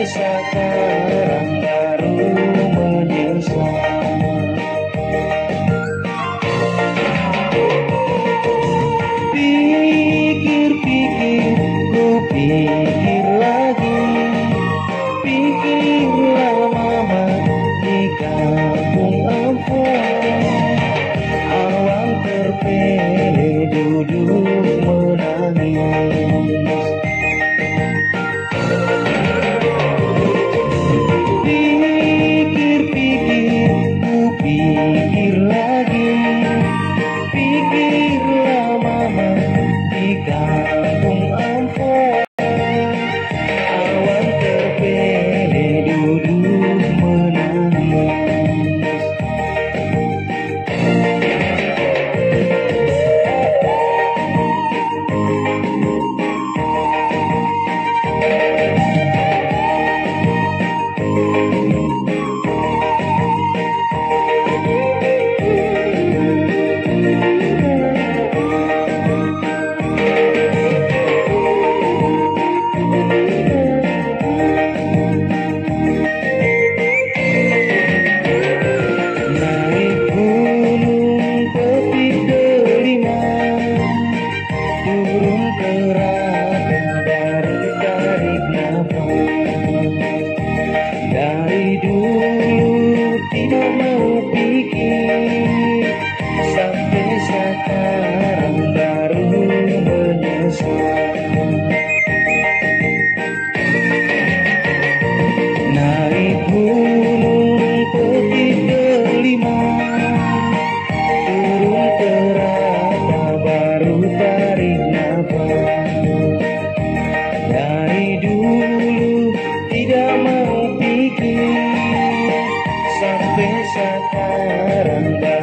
sekarang baru menyesal. Pikir-pikir, ku pikir lagi, pikirlah mama di kampung Ampon. Awan terpele duduk menangis. Pikir-pikir, ku pikir lagi, pikirlah mama di kampung Ampon. Awan terpele duduk menangis. Dari dulu tidak mau pikir, sampai sekarang baru menyesal. Naik gunung petik delima, turun terata baru tarik nafas. Dari dulu tidak mau pikir, sampai sekarang